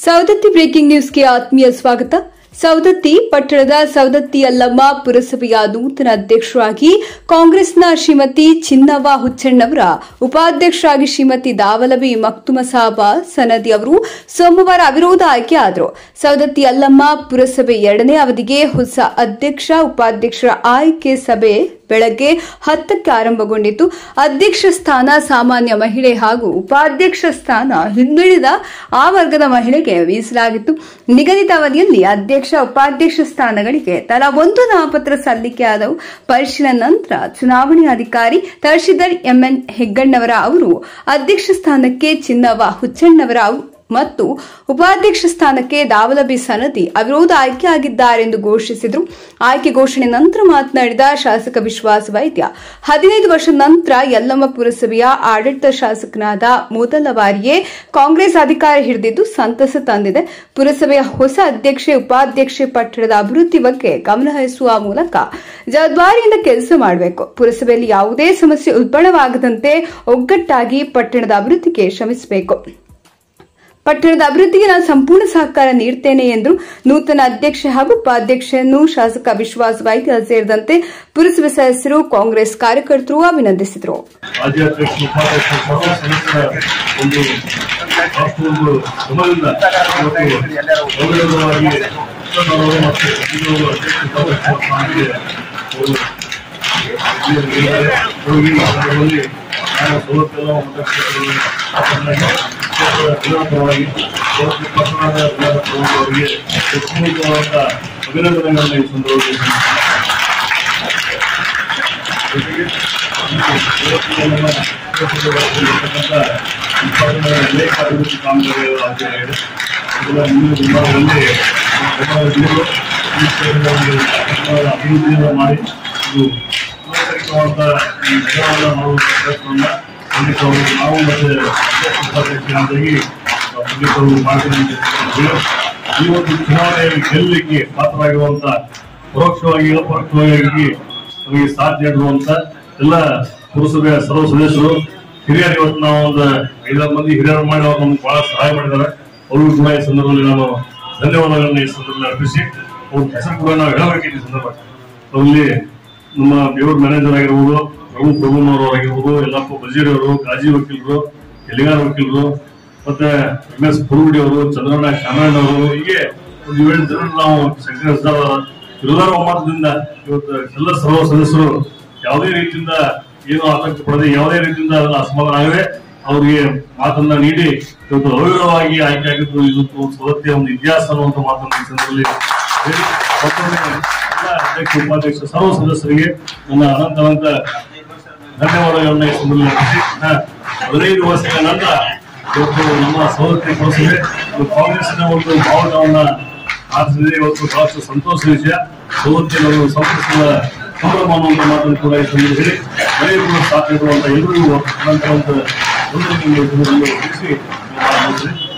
Savadatti breaking ನ್ಯೂಸ್ಗೆ ಆತ್ಮೀಯ ಸ್ವಾಗತ. ಸವದತ್ತಿ ಪಟ್ಟಣದ ಸವದತ್ತಿ ಯಲ್ಲಮ್ಮ ಪುರಸಭೆಯ ನೂತನ ಅಧ್ಯಕ್ಷರಾಗಿ ಕಾಂಗ್ರೆಸ್ನ ಶ್ರೀಮತಿ ಚಿನ್ನವ್ವ ಹುಚ್ಚಣ್ಣವರ, ಉಪಾಧ್ಯಕ್ಷರಾಗಿ ಶ್ರೀಮತಿ ದಾವಲಬಿ ಮಕ್ತುಮಸಾಬ ಸನದಿ ಅವರು ಸೋಮವಾರ ಅವಿರೋಧ ಆಯ್ಕೆಯಾದರು. ಸವದತ್ತಿ ಯಲ್ಲಮ್ಮ ಪುರಸಭೆ 2ನೇ ಅವಧಿಗೆ ಹೊಸ ಅಧ್ಯಕ್ಷ ಉಪಾಧ್ಯಕ್ಷರ ಆಯ್ಕೆ ಸಭೆ ಬೆಳಗ್ಗೆ 10ಕ್ಕೆ ಆರಂಭಗೊಂಡಿತು. ಅಧ್ಯಕ್ಷ ಸ್ಥಾನ ಸಾಮಾನ್ಯ ಮಹಿಳೆ ಹಾಗೂ ಉಪಾಧ್ಯಕ್ಷ ಸ್ಥಾನ ಹಿಂದುಳಿದ ಆ ವರ್ಗದ ಮಹಿಳೆಗೆ ಮೀಸಲಾಗಿತ್ತು. ನಿಗದಿತ ಅವಧಿಯಲ್ಲಿ ಅಧ್ಯಕ್ಷ ಉಪಾಧ್ಯಕ್ಷ ಸ್ಥಾನಗಳಿಗೆ ತಲಾ 1 ನಾಮಪತ್ರ ಸಲ್ಲಿಕೆಯಾದವು. ಪರಿಶೀಲನೆ ನಂತರ ಚುನಾವಣಾಧಿಕಾರಿ ತಹಶೀಲ್ದಾರ್ ಎಂಎನ್ ಹೆಗ್ಗಣ್ಣವರ ಅವರು ಅಧ್ಯಕ್ಷ ಸ್ಥಾನಕ್ಕೆ ಚಿನ್ನವ್ವ ಹುಚ್ಚಣ್ಣವರ ಮತ್ತು ಉಪಾಧ್ಯಕ್ಷ ಸ್ಥಾನಕ್ಕೆ ದಾವಲಬಿ ಸನದಿ ಅವಿರೋಧ ಆಯ್ಕೆಯಾಗಿದ್ದಾರೆಂದು ಘೋಷಿಸಿದರು. ಆಯ್ಕೆ ಘೋಷಣೆ ನಂತರ ಮಾತನಾಡಿದ ಶಾಸಕ ವಿಶ್ವಾಸ ವೈದ್ಯ, 15 ವರ್ಷದ ನಂತರ ಯಲ್ಲಮ್ಮ ಪುರಸಭೆಯ ಆಡಳಿತ ಶಾಸಕನಾದ ಮೊದಲ ಬಾರಿಯೇ ಕಾಂಗ್ರೆಸ್ ಅಧಿಕಾರ ಹಿಡಿದಿದ್ದು ಸಂತಸ ತಂದಿದೆ. ಪುರಸಭೆಯ ಹೊಸ ಅಧ್ಯಕ್ಷೆ ಉಪಾಧ್ಯಕ್ಷೆ ಪಟ್ಟಣದ ಅಭಿವೃದ್ಧಿ ಬಗ್ಗೆ ಗಮನಹರಿಸುವ ಮೂಲಕ ಜವಾಬ್ದಾರಿಯಿಂದ ಕೆಲಸ ಮಾಡಬೇಕು. ಪುರಸಭೆಯಲ್ಲಿ ಯಾವುದೇ ಸಮಸ್ಯೆ ಉಲ್ಬಣವಾಗದಂತೆ ಒಗ್ಗಟ್ಟಾಗಿ ಪಟ್ಟಣದ ಅಭಿವೃದ್ಧಿಗೆ ಶ್ರಮಿಸಬೇಕು. ಪಟ್ಟಣದ ಅಭಿವೃದ್ಧಿಗೆ ನಾನು ಸಂಪೂರ್ಣ ಸಹಕಾರ ನೀಡುತ್ತೇನೆ ಎಂದು ನೂತನ ಅಧ್ಯಕ್ಷೆ ಹಾಗೂ ಉಪಾಧ್ಯಕ್ಷೆಯನ್ನು ಶಾಸಕ ವಿಶ್ವಾಸ ವೈದ್ಯ ಸೇರಿದಂತೆ ಪುರಸಭೆ ಸದಸ್ಯರು, ಕಾಂಗ್ರೆಸ್ ಕಾರ್ಯಕರ್ತರು ಅಭಿನಂದಿಸಿದರು. ಅಭಿನಂದನೆಗಳನ್ನು ಈ ಸಂದರ್ಭದಲ್ಲಿ ಅನೇಕ ಅಭಿವೃದ್ಧಿ ಕಾಮಗಾರಿಗಳು ಆಗಿವೆ. ಮುಂದಿನ ದಿನಗಳಲ್ಲಿ ಅಭಿವೃದ್ಧಿಯನ್ನು ಮಾಡಿ ನಾಗರಿಕವಾದ ಮಾಡುವ ಪ್ರಯತ್ನವನ್ನು ಖಂಡಿತವಾಗಿ ನಾವು ಮತ್ತೆ ಉಪಾಧ್ಯಕ್ಷರಾಗಿ ಮಾಡ್ತೀನಿ. ಈ ಒಂದು ಚುನಾವಣೆಯಲ್ಲಿ ಗೆಲ್ಲಲಿಕ್ಕೆ ಪಾತ್ರರಾಗಿರುವಂತ ಪರೋಕ್ಷವಾಗಿ ಅಪರೋಕ್ಷವಾಗಿ ನಮಗೆ ಸಾಥ್ ನೀಡಿರುವಂತ ಎಲ್ಲ ಪುರಸಭೆಯ ಸರ್ವ ಸದಸ್ಯರು, ಹಿರಿಯರು, ಇವತ್ತು ನಾವು ಒಂದು 5-6 ಮಂದಿ ಹಿರಿಯರು ಮಾಡಿ ಅವರು ನಮ್ಗೆ ಬಹಳ ಸಹಾಯ ಮಾಡಿದ್ದಾರೆ. ಅವ್ರಿಗೂ ಕೂಡ ಈ ಸಂದರ್ಭದಲ್ಲಿ ನಾನು ಧನ್ಯವಾದಗಳನ್ನು ಈ ಸಂದರ್ಭದಲ್ಲಿ ಅರ್ಪಿಸಿ ಅವ್ರ ಹೆಸರು ಕೂಡ ನಾವು ಹೇಳಬೇಕಿದೆ. ಈ ಸಂದರ್ಭ ಅವರಲ್ಲಿ ನಮ್ಮ ಬೇವೂರ್ ಮ್ಯಾನೇಜರ್ ಆಗಿರ್ಬೋದು, ರಘು ಪ್ರಭುನವರಾಗಿರ್ಬೋದು, ಯಲ್ಲಪ್ಪ ಬಜೀರ್ ಅವರು, ಕಾಜಿ ವಕೀಲರು, ಎಲಿಗಾರ್ ವಕೀಲರು, ಮತ್ತೆ MS ಪುರುಗುಡಿ ಅವರು, ಚಂದ್ರಣ್ಣ ಶಾಮಣ್ಣ ಅವರು, ಹೀಗೆ ಒಂದು 7 ಜನ ನಾವು ಶಂಕರ ಎಲ್ಲರ ಒಮ್ಮತದಿಂದ ಇವತ್ತು ಎಲ್ಲ ಸರ್ವ ಸದಸ್ಯರು ಯಾವುದೇ ರೀತಿಯಿಂದ ಏನು ಆತಂಕ ಪಡದೆ, ಯಾವುದೇ ರೀತಿಯಿಂದ ಅದನ್ನ ಅಸಮಾಧಾನ ಆಗದೆ ಅವರಿಗೆ ಮಾತನ್ನ ನೀಡಿ ಇವತ್ತು ಅವಿರೋಧವಾಗಿ ಆಯ್ಕೆ ಆಗಿದ್ದು ಇವತ್ತು ಸವದತ್ತಿಯ ಒಂದು ಇತಿಹಾಸ ಅನ್ನುವಂಥ ಮಾತನ್ನು ಈ ಸಂದರ್ಭದಲ್ಲಿ ಅಧ್ಯಕ್ಷ ಉಪಾಧ್ಯಕ್ಷ ಸರ್ವ ಸದಸ್ಯರಿಗೆ ನನ್ನ ಅನಂತ ಧನ್ಯವಾದಗಳನ್ನ ಈ ಸಂದರ್ಭದಲ್ಲಿ ಅರ್ಪಿಸಿ 15 ವರ್ಷಗಳ ನಂತರ ಇವತ್ತು ನಮ್ಮ ಸವದತ್ತಿ ಪುರಸಭೆ ಕಾಂಗ್ರೆಸ್ನ ಒಂದು ಬಾವುಟವನ್ನ ಆರಿಸಿದೆ. ಇವತ್ತು ಬಹಳಷ್ಟು ಸಂತೋಷದ ವಿಷಯ. ಸವದತ್ತಿಯಲ್ಲಿ ಸಂತೋಷದ ಸಂಭ್ರಮ ಅನ್ನುವಂಥ ಮಾತನ್ನು ಕೂಡ ಈ ಸಂದರ್ಭದಲ್ಲಿ ಮನೆಯವರು ಸಾಥ್ ನೀಡುವಂತ ಎಲ್ಲರಿಗೂ ಅನಂತ ತಿಳಿಸಿ